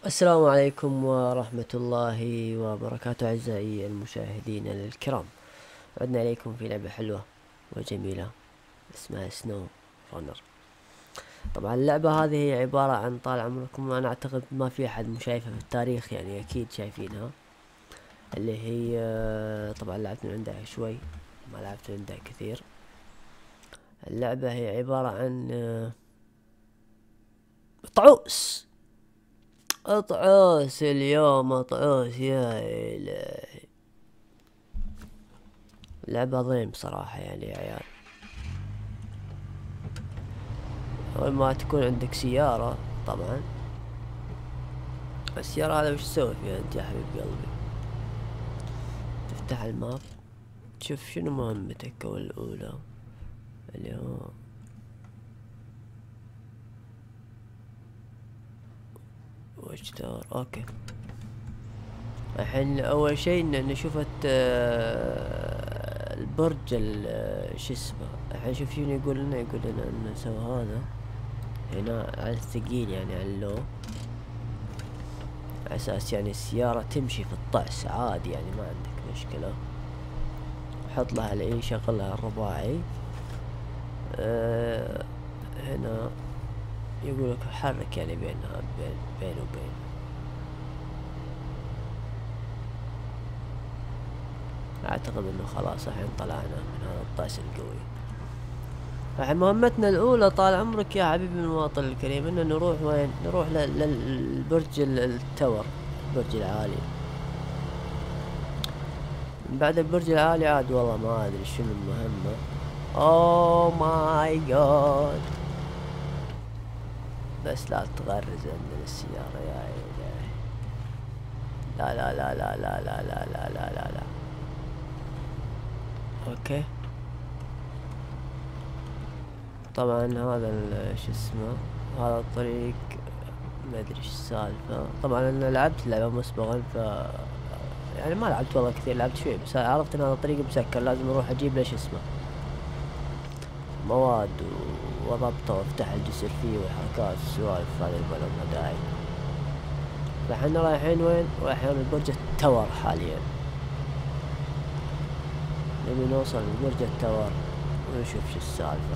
السلام عليكم ورحمة الله وبركاته أعزائي المشاهدين الكرام. عدنا إليكم في لعبة حلوة وجميلة اسمها سنو رانر. طبعا اللعبة هذه هي عبارة عن طال عمركم، أنا أعتقد ما في أحد مشايفها في التاريخ، يعني أكيد شايفينها، اللي هي طبعا لعبت من عندها شوي، ما لعبت من عندها كثير. اللعبة هي عبارة عن طعوس اطعوس اليوم اطعوس يا إلهي. لعبة ضيم صراحة يعني يا عيال. أول ما تكون عندك سيارة، طبعا السيارة هذا وش تسوي فيها انت يا حبيب قلبي؟ تفتح الماب تشوف شنو مهمتك الأولى، اللي هو وش دار. اوكي، الحين أول شي نشوف البرج شو اسمه. الحين شوف شنو يقول لنا ان نسوي هذا هنا على الثقيل، يعني على اللو، على اساس يعني السيارة تمشي في الطعس عادي، يعني ما عندك مشكلة. حط لها الاي، شغل لها الرباعي. هنا يقولك حرك يعني بينها بين وبين. اعتقد انه خلاص الحين طلعنا من هذا الطعس القوي. الحين مهمتنا الاولى طال عمرك يا حبيبي المواطن الكريم، انه نروح وين؟ نروح للبرج التور، البرج العالي. من بعد البرج العالي عاد والله ما ادري شنو المهمة. اوه ماي جاد، بس لا تغرز عندنا السيارة يا إلهي. لا لا لا لا لا لا لا لا لا لا لا. اوكي، طبعا هذا شو اسمه، هذا الطريق ما ادري ايش السالفة. طبعا انا لعبت اللعبة مسبقا، ف يعني ما لعبت والله كثير، لعبت شوي بس عرفت ان هذا الطريق مسكر، لازم اروح اجيب له شو اسمه مواد وربطه وافتح الجسر فيه والحركات السوالف هذه ما لها داعي. فاحنا رايحين وين؟ رايحين لبرج التور حاليا، نبي نوصل لبرج التور ونشوف شو السالفة.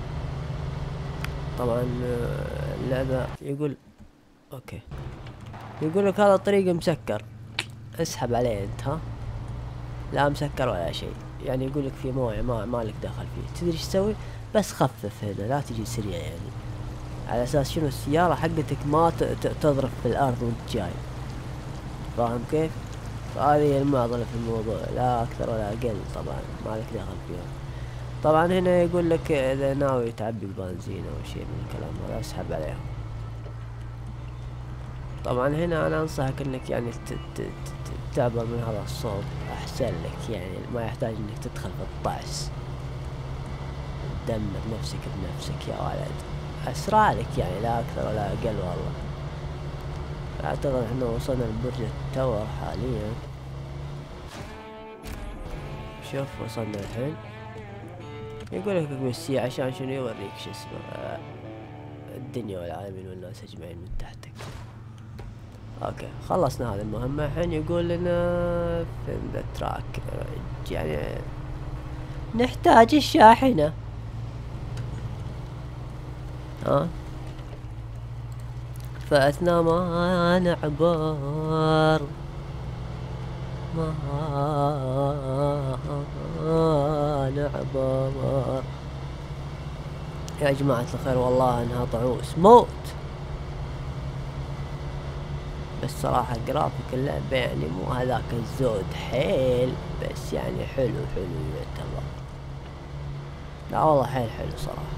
طبعا اللعبة يقول اوكي، يقول لك هذا الطريق مسكر، اسحب عليه انت. ها، لا مسكر ولا شيء، يعني يقول لك في مويه ما لك دخل فيه. تدري ايش تسوي؟ بس خفف هنا، لا تجي سريع، يعني على اساس شنو السيارة حقتك ما تضرب في الارض وانت جاي، فاهم كيف؟ فهذه هي المعضلة في الموضوع، لا اكثر ولا اقل. طبعا ما لك دخل فيها. طبعا هنا يقول لك اذا ناوي تعبي البنزين او شيء من الكلام هذا اسحب عليهم. طبعا هنا انا انصحك انك يعني تعبر من هذا الصوب، احسن لك، يعني ما يحتاج انك تدخل في الطعس تدمر نفسك بنفسك يا ولد، اسرع لك يعني لا اكثر ولا اقل والله. اعتقد احنا وصلنا لبرج التور حاليا. شوف وصلنا الحين، يقول لك بالسي عشان شنو يوريك شو اسمه الدنيا والعالمين والناس اجمعين من تحتك. اوكي خلصنا هذه المهمة. الحين يقول لنا في ذا تراك، يعني نحتاج الشاحنة. ها، فأثناء ما نعبر نعبر يا جماعة الخير، والله انها طعوس موت. بس صراحة جرافيك اللعبة يعني مو هذاك الزود حيل، بس يعني حلو يعتبر. لا والله حيل حلو صراحة.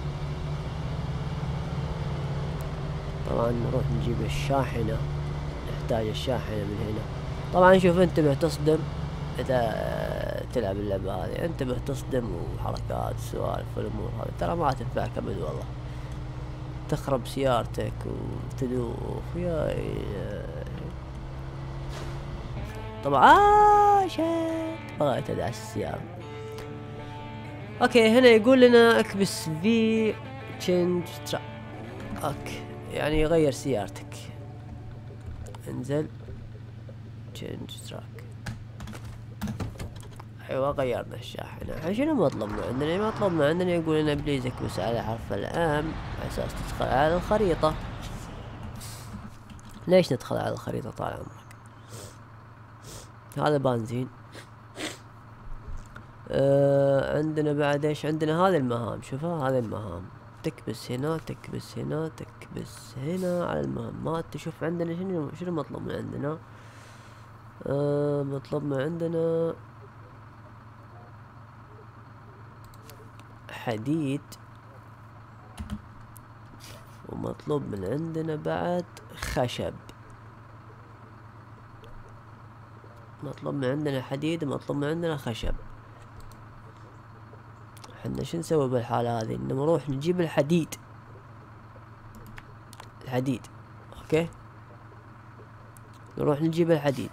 طبعا نروح نجيب الشاحنة، نحتاج الشاحنة من هنا. طبعا شوف انتبه تصدم اذا تلعب اللعبة هذه، انتبه تصدم وحركات سوالف والامور هذه ترى ما تنفعك ابد والله، تخرب سيارتك وتدوخ يا طبعا شيت بغيت ادعس السيارة. اوكي هنا يقول لنا اكبس في تشينج اوكي، يعني غير سيارتك. انزل change track. ايوه غيرنا الشاحنة. الحين شنو مطلبنا عندنا؟ مطلبنا عندنا يقول لنا بليز اكبس على حرف الام على اساس تدخل على الخريطة. ليش ندخل على الخريطة طال عمرك؟ هذا بنزين. عندنا بعد ايش عندنا؟ هذه المهام. شوفها هذه المهام، تكبس هنا تكبس هنا تكبس هنا على المهمات. تشوف عندنا شنو مطلوب من عندنا. مطلوب من عندنا حديد، ومطلوب من عندنا بعد خشب. مطلوب من عندنا حديد ومطلوب من عندنا خشب. احنا شو نسوي بالحالة هذه؟ انه نروح نجيب الحديد. اوكي، نروح نجيب الحديد.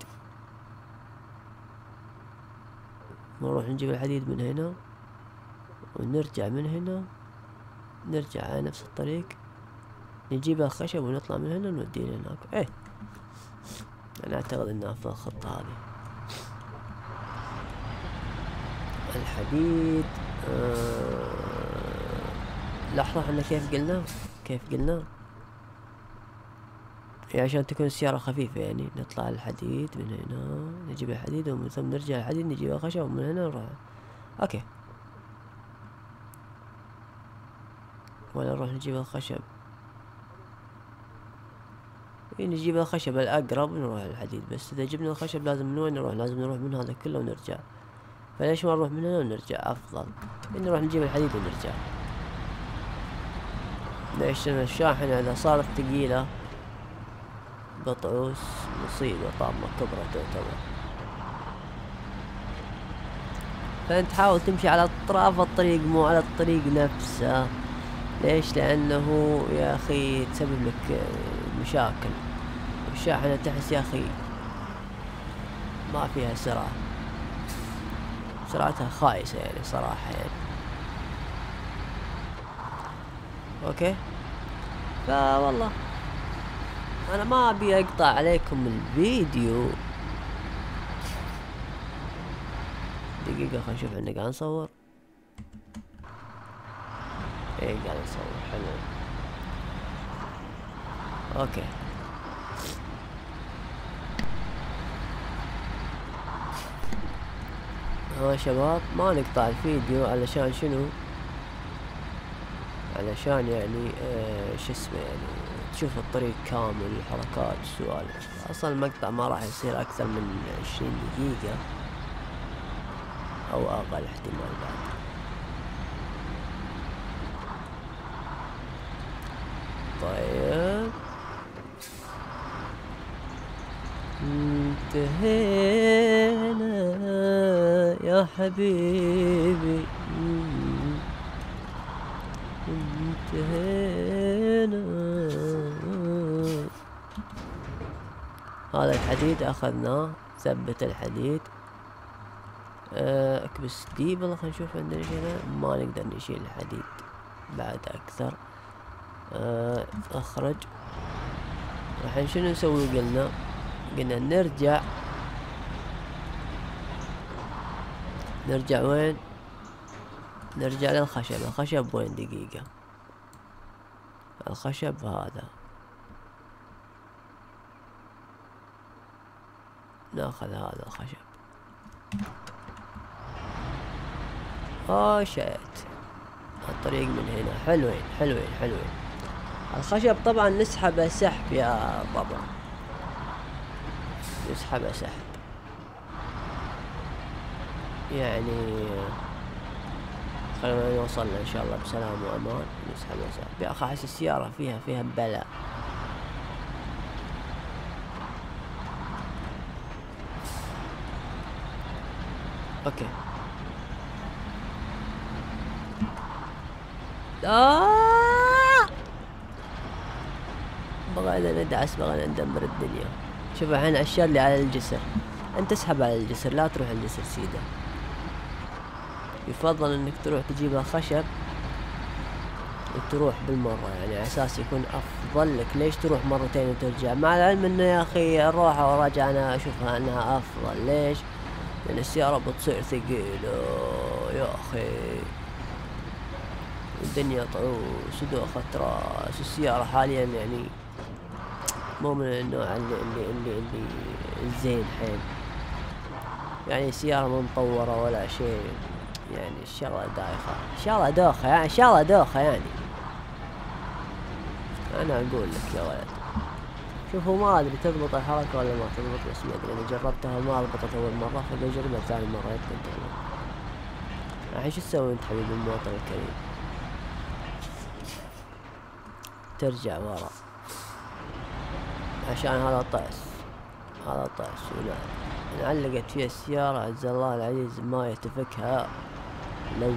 نروح نجيب الحديد من هنا ونرجع من هنا، نرجع على نفس الطريق، نجيب الخشب ونطلع من هنا نوديه لهناك. ايه انا اعتقد انها افضل خطة هذه. الحديد لحظة، احنا كيف قلنا يعني عشان تكون السيارة خفيفة، يعني نطلع الحديد من هنا، نجيب الحديد ومن ثم نرجع الحديد نجيب الخشب ومن هنا نروح. اوكي، ولا نروح نجيب الخشب؟ نجيب الخشب الأقرب ونروح الحديد. بس إذا جبنا الخشب لازم من وين نروح؟ لازم نروح من هذا كله ونرجع. فليش ما نروح من هنا ونرجع؟ أفضل نروح نجيب الحديد ونرجع. ليش؟ لأن الشاحنة إذا صارت ثقيلة بطعوس مصيبة طامة كبرى تعتبر. فأنت حاول تمشي على أطراف الطريق مو على الطريق نفسه. ليش؟ لأنه يا أخي تسبب لك مشاكل. الشاحنة تحس يا أخي ما فيها سرعة، سرعتها خايسة يعني صراحة يعني. اوكي، فوالله انا ما ابي اقطع عليكم الفيديو. دقيقة خلينا نشوف احنا قاعد نصور. ايه قاعد نصور، حلو. اوكي، ها شباب ما نقطع الفيديو علشان شنو؟ علشان يعني شو اسمه يعني تشوف الطريق كامل، الحركات، السوالف. اصلا المقطع ما راح يصير اكثر من 20 دقيقة او اقل احتمال بعد. طيب انتهينا يا حبيبي، انتهينا. هذا الحديد اخذناه، ثبت الحديد. اكبس دي. والله خلينا نشوف عندنا شيء. ما نقدر نشيل الحديد بعد اكثر. اخرج. الحين شنو نسوي؟ قلنا نرجع وين؟ نرجع للخشب. الخشب وين؟ دقيقة. الخشب هذا، ناخذ هذا الخشب. شيت الطريق من هنا. حلوين حلوين حلوين. الخشب طبعا نسحبه سحب يا بابا، نسحبه سحب يعني. خلينا نوصلنا ان شاء الله بسلام وامان. نسحبه سحب يا اخي. احس السيارة فيها بلاء. اوكي. بغينا ندعس، بغينا ندمر الدنيا. شوف الحين الاشياء اللي على الجسر، انت اسحب على الجسر، لا تروح الجسر سيده. يفضل انك تروح تجيب الخشب وتروح بالمرة، يعني على اساس يكون افضل لك. ليش تروح مرتين وترجع؟ مع العلم انه يا اخي الروحة ورجع انا اشوفها انها افضل. ليش؟ لان السيارة بتصير ثقيلة يا اخي، الدنيا طعوس ودوخة راس. السيارة حاليا يعني مو من النوع اللي الزين حيل، يعني سيارة مو مطورة ولا شيء، يعني الشغلة دايخة، شغلة دوخة يعني، شغلة دوخة يعني. انا اقول لك يا ولد، شوفوا ما ادري تضبط الحركة ولا ما تضبط، بس ما ادري، انا جربتها ما ضبطت اول مرة، فبجربها ثاني مرة يمكن تضبط. الحين شو تسوي انت حبيبي المواطن الكريم؟ ترجع ورا عشان هذا طعس، هذا طعس. انعلقت فيها السيارة عز الله العزيز ما يتفكها. لو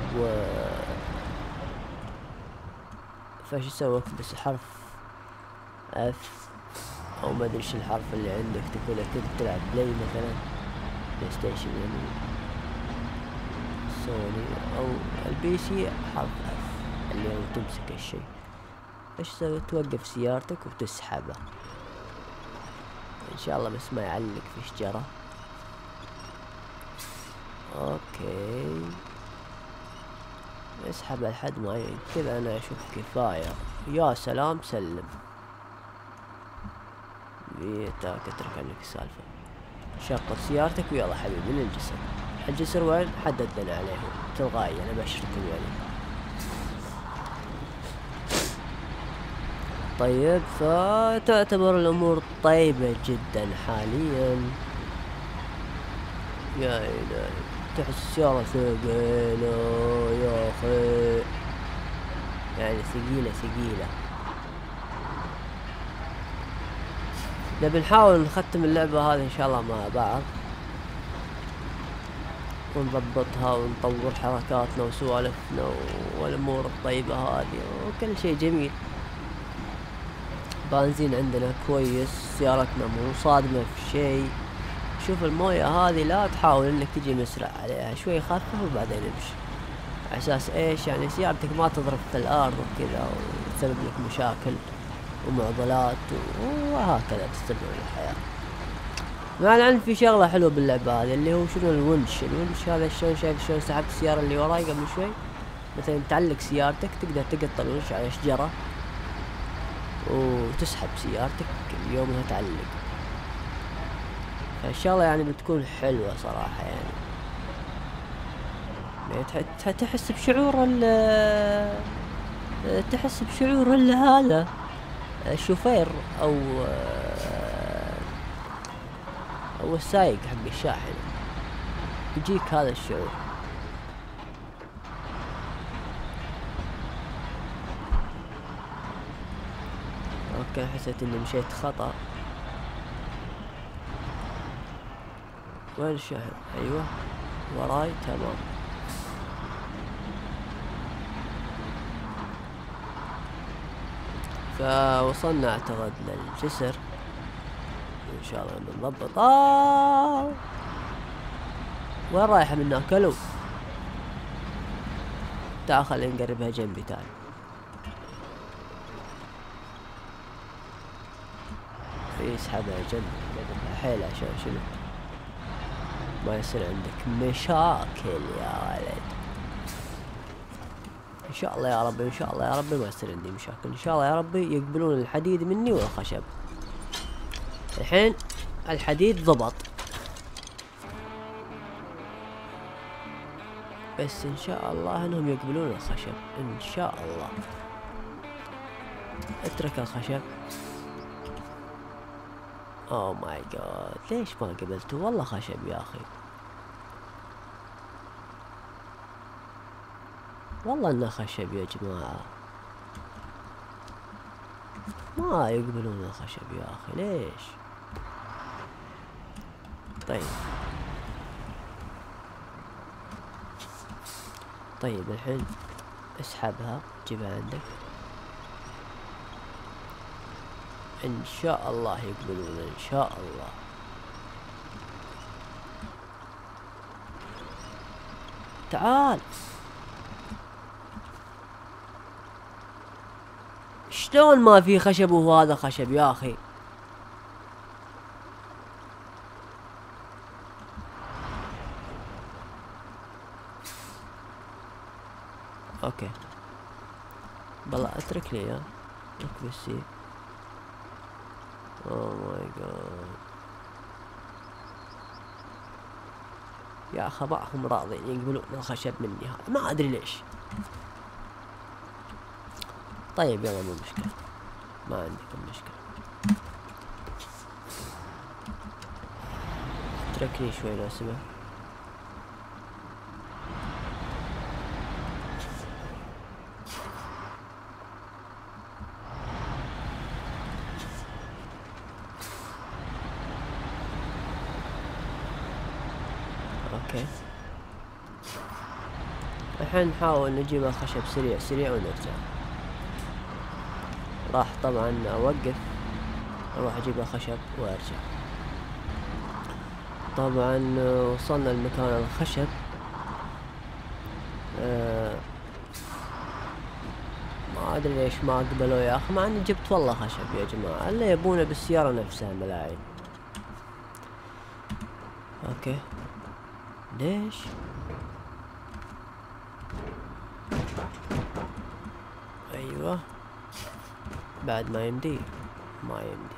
فايش يسوي؟ بس حرف اف او ما ادري ايش الحرف اللي عندك، تقول كنت تلعب بلاي مثلا، بلاي ستيشن يعني سوني او البي سي، حرف اف اللي هو تمسك الشيء. ايش تسوي؟ توقف سيارتك وتسحبه ان شاء الله، بس ما يعلق في شجرة. اوكي اسحب لحد ما كذا، انا اشوف كفاية. يا سلام سلم، اترك عنك السالفة. شغل سيارتك ويلا حبيبي للجسر. الجسر وين؟ حددنا عليه تلقائي، انا بشركم يعني. طيب فتعتبر الامور طيبة جدا حاليا. يا الهي تحس السيارة ثقيلة يا اخي، يعني ثقيلة ثقيلة. نبي نحاول نختم اللعبة هذه ان شاء الله مع بعض، ونضبطها ونطور حركاتنا وسوالفنا والامور الطيبة هذه وكل شيء جميل. بنزين عندنا كويس، سيارتنا مو صادمة في شيء. شوف الموية هذه لا تحاول انك تجي مسرع عليها، شوي خفف وبعدين امشي، على اساس ايش؟ يعني سيارتك ما تضرب في الارض وكذا وتسبب لك مشاكل ومعضلات وهكذا تستمر الحياة. مع العلم في شغلة حلوة باللعبة هذه اللي هو شنو؟ الونش هذا. شلون شايف شلون سحبت السيارة اللي وراي قبل شوي؟ مثلا تعلق سيارتك تقدر تقطع الونش على شجرة وتسحب سيارتك يومها تعلق. فالشغلة يعني بتكون حلوة صراحة يعني تحس بشعور تحس بشعور هذا الشوفير او السايق حق الشاحن، يجيك هذا الشعور. اوكي حسيت اني مشيت خطأ. وين الشاحن؟ ايوه وراي تمام. فوصلنا اعتقد للجسر ان شاء الله بنضبط. وين رايحة من كلو؟ تعال خلينا نقربها جنبي، تعال. يسحبها جنبي حيل عشان شنو؟ ما يصير عندك مشاكل يا ولد. ان شاء الله يا ربي، ان شاء الله يا ربي ما يصير عندي مشاكل، ان شاء الله يا ربي يقبلون الحديد مني والخشب. الحين الحديد ضبط، بس ان شاء الله انهم يقبلون الخشب ان شاء الله. اترك الخشب. اوه ماي جاد، ليش ما قبلته؟ والله خشب يا اخي، والله انه خشب يا جماعة، ما يقبلون الخشب يا اخي ليش؟ طيب الحين اسحبها جيبها عندك ان شاء الله يقبلون ان شاء الله. تعال شلون ما في خشب وهو هذا خشب يا اخي؟ اوكي بالله اترك لي يا ركب السي. اوه ماي جاد يا اخي بعهم راضين يقبلون الخشب مني هذا ما ادري ليش. طيب يلا مو مشكلة ما عندكم مشكلة. اتركني شوي لو سمحت. اوكي الحين نحاول نجيب الخشب سريع سريع ونرجع. راح طبعا اوقف اروح اجيب الخشب وارجع. طبعا وصلنا لمكان الخشب. ما ادري ليش ما قبلوا يا اخي مع اني جبت والله خشب يا جماعة. اللي يبونه بالسيارة نفسها ملاعين. اوكي ليش؟ ايوه بعد ما يمدي ما يمدي.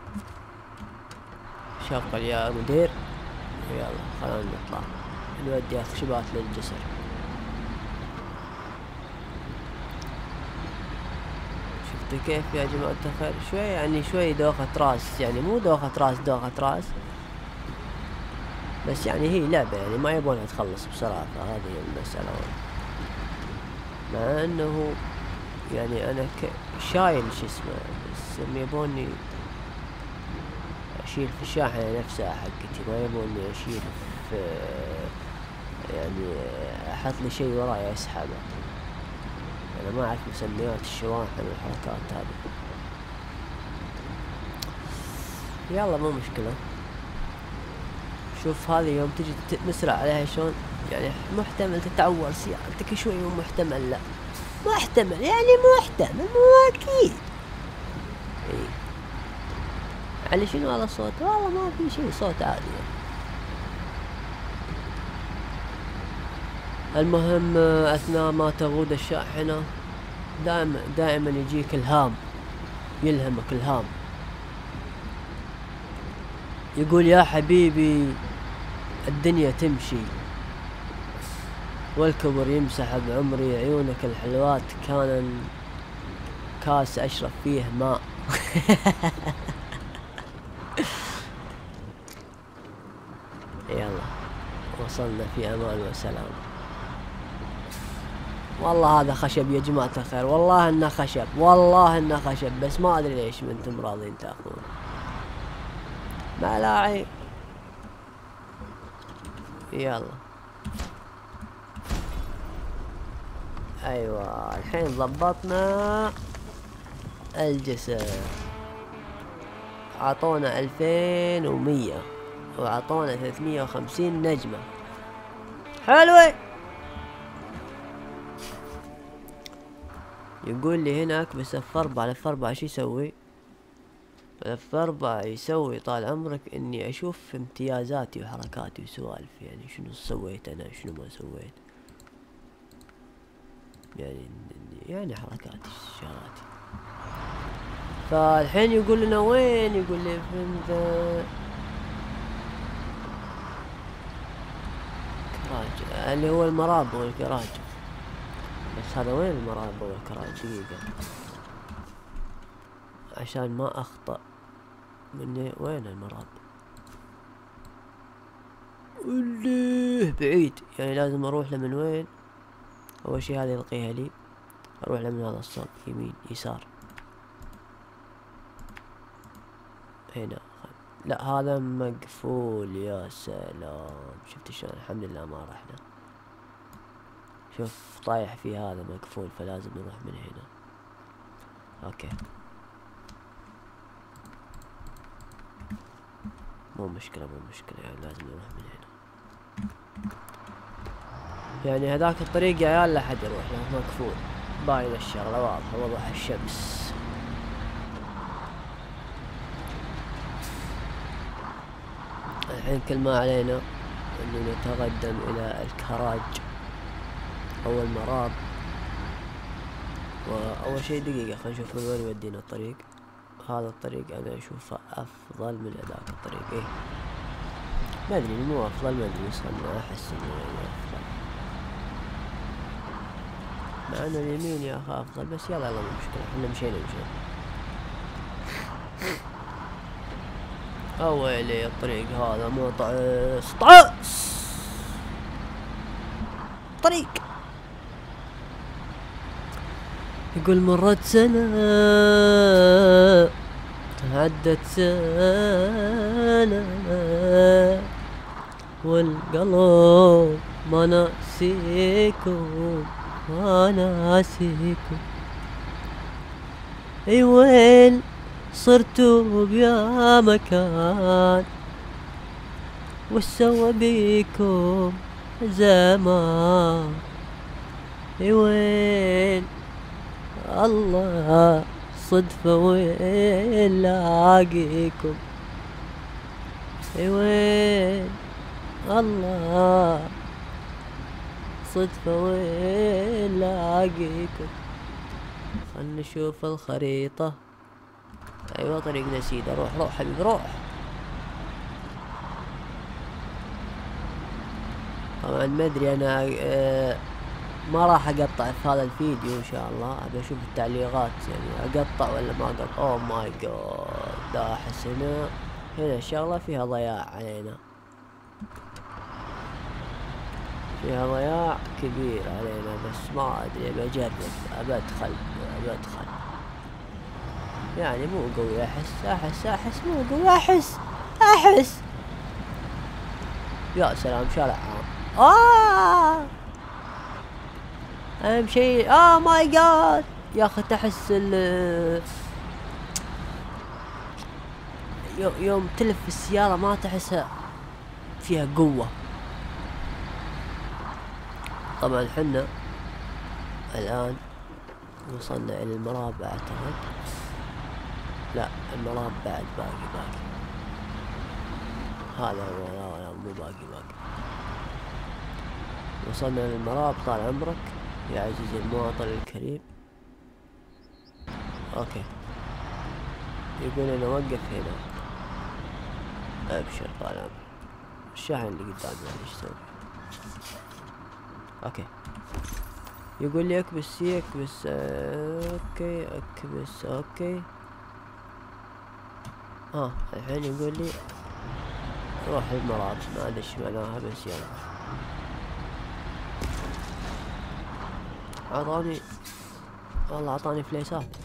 شغل يا مدير يلا خلينا نطلع نودي خشبات للجسر. شفتوا كيف يا جماعة الخير؟ شوي يعني شوي دوخة راس يعني مو دوخة راس دوخة راس بس يعني هي لعبة يعني ما يبونها تخلص بسرعة فهذه هي المسألة. مع انه يعني انا شايل شو اسمه بس يبوني اشيل في الشاحنة نفسها حقتي ما يبوني اشيل في يعني احط لي شيء وراي اسحبه. انا ما اعرف مسميات الشواحن والحركات هذه. يلا مو مشكلة. شوف هذه يوم تجي مسرع عليها شلون يعني محتمل تتعور سيارتك شوي ومحتمل لا محتمل يعني محتمل مو اكيد. اي علي شنو هذا الصوت؟ والله ما في شيء صوت عادي يعني. المهم اثناء ما تغود الشاحنة دائما يجيك الهام يلهمك الهام يقول يا حبيبي الدنيا تمشي والكبر يمسح بعمري عيونك الحلوات كان كاس اشرب فيه ماء. يلا وصلنا في امان وسلام. والله هذا خشب يا جماعة الخير والله انه خشب والله انه خشب بس ما ادري ليش ما انتم راضين تاخذون ملاعب. يلا ايوه الحين ضبطنا الجسر. عطونا 2100 وعطونا 350 نجمة حلوة. يقول لي هناك بس F4 F4 شو يسوي؟ F4 يسوي طال عمرك اني اشوف امتيازاتي وحركاتي وسوالف يعني شنو سويت انا شنو ما سويت يعني حركاتي شغلاتي. فالحين يقول لنا وين؟ يقول لي فهمت كراج اللي هو المرابط والكراج. بس هذا وين المرابط والكراج؟ دقيقة عشان ما اخطأ مني. وين المرابط؟ اللي بعيد يعني لازم اروح له من وين؟ اول شي هذه القيها لي اروح له من هذا الصوب يمين يسار هنا. لا هذا مقفول يا سلام. شفت شلون؟ الحمد لله ما رحنا. شوف طايح في هذا مقفول فلازم نروح من هنا. اوكي مو مشكلة يعني لازم نروح من هنا. يعني هذاك الطريق يا عيال لا حد يروح له مقفول باين الشغلة واضحة وضوح الشمس. الحين كل ما علينا انه نتقدم الى الكراج او المراب. واول شيء دقيقة خلينا نشوف من وين يودينا الطريق. هذا الطريق انا اشوفه افضل من هذاك الطريق. ايه ما ادري مو افضل، ما ادري اصلا احس انه يعني افضل، مع ان اليمين يا اخي افضل، بس يلا مو مشكلة احنا مشينا. اويلي الطريق هذا مو طريق. يقول مرت سنة عدت سنة والقلب ما ناسيكم ما ناسيكم. اي وين صرتوا بيا مكان وش سوى بيكم زمان. اي وين الله صدفة وين لاقيكم. اي وين الله صدفة وين لاقيكم. خلنا نشوف الخريطة. ايوه طريق نسيده. روح روح حبيبي روح. طبعا ما ادري انا ما راح اقطع في هذا الفيديو ان شاء الله. ابي اشوف التعليقات يعني اقطع ولا ما اقطع. اوه ماي جاد لا احس هنا الشغلة فيها ضياع علينا، فيها ضياع كبير علينا، بس ما ادري ابي اجرب. ابي ادخل يعني مو قوي. احس مو قوي. احس يا سلام شارع عام. اهم شيء ماي جاد يا اخي تحس يوم تلف السيارة ما تحسها فيها قوة. طبعا حنا الان وصلنا الى المراب اعتقد. لا المراب بعد باقي. هذا هو. لا مو باقي. وصلنا للمراب طال عمرك يا عزيزي المواطن الكريم. اوكي يقول انا وقف هنا. ابشر طال عمرك. الشاحن اللي قدامي ايش اسوي؟ اوكي يقول لي اكبس اوكي اكبس اوكي. الحين يقول لي روح المراب. ما ادري ايش معناها بس يلا. اعطاني والله اعطاني فليسات.